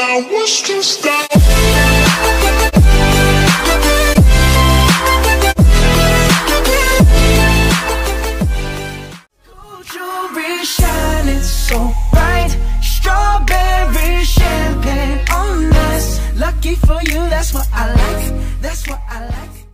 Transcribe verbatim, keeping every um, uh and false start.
I was just down. Jewelry shining so bright, strawberry champagne on us. Lucky for you, that's what I like. That's what I like.